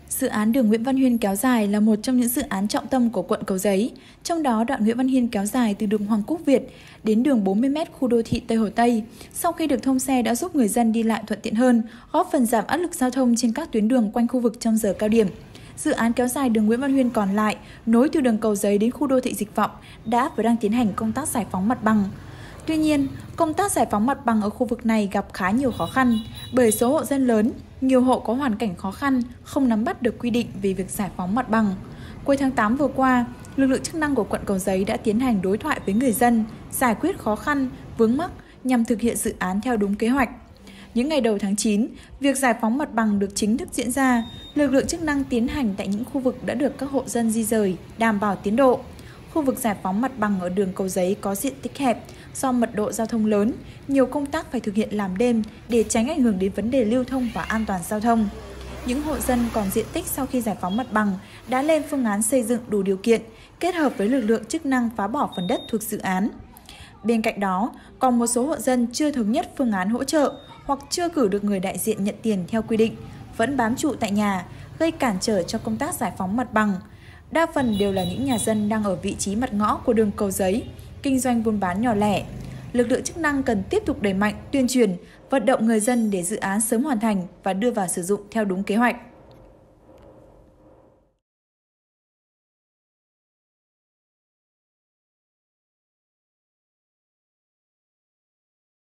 Dự án đường Nguyễn Văn Huyên kéo dài là một trong những dự án trọng tâm của quận Cầu Giấy. Trong đó, đoạn Nguyễn Văn Huyên kéo dài từ đường Hoàng Quốc Việt đến đường 40m khu đô thị Tây Hồ Tây. Sau khi được thông xe đã giúp người dân đi lại thuận tiện hơn, góp phần giảm áp lực giao thông trên các tuyến đường quanh khu vực trong giờ cao điểm. Dự án kéo dài đường Nguyễn Văn Huyên còn lại, nối từ đường Cầu Giấy đến khu đô thị Dịch Vọng, đã và đang tiến hành công tác giải phóng mặt bằng. Tuy nhiên, công tác giải phóng mặt bằng ở khu vực này gặp khá nhiều khó khăn bởi số hộ dân lớn, nhiều hộ có hoàn cảnh khó khăn, không nắm bắt được quy định về việc giải phóng mặt bằng. Cuối tháng 8 vừa qua, lực lượng chức năng của quận Cầu Giấy đã tiến hành đối thoại với người dân, giải quyết khó khăn, vướng mắc nhằm thực hiện dự án theo đúng kế hoạch. Những ngày đầu tháng 9, việc giải phóng mặt bằng được chính thức diễn ra, lực lượng chức năng tiến hành tại những khu vực đã được các hộ dân di rời, đảm bảo tiến độ. Khu vực giải phóng mặt bằng ở đường Cầu Giấy có diện tích hẹp, do mật độ giao thông lớn, nhiều công tác phải thực hiện làm đêm để tránh ảnh hưởng đến vấn đề lưu thông và an toàn giao thông. Những hộ dân còn diện tích sau khi giải phóng mặt bằng đã lên phương án xây dựng đủ điều kiện, kết hợp với lực lượng chức năng phá bỏ phần đất thuộc dự án. Bên cạnh đó, còn một số hộ dân chưa thống nhất phương án hỗ trợ hoặc chưa cử được người đại diện nhận tiền theo quy định, vẫn bám trụ tại nhà, gây cản trở cho công tác giải phóng mặt bằng. Đa phần đều là những nhà dân đang ở vị trí mặt ngõ của đường Cầu Giấy, kinh doanh buôn bán nhỏ lẻ. Lực lượng chức năng cần tiếp tục đẩy mạnh tuyên truyền, vận động người dân để dự án sớm hoàn thành và đưa vào sử dụng theo đúng kế hoạch.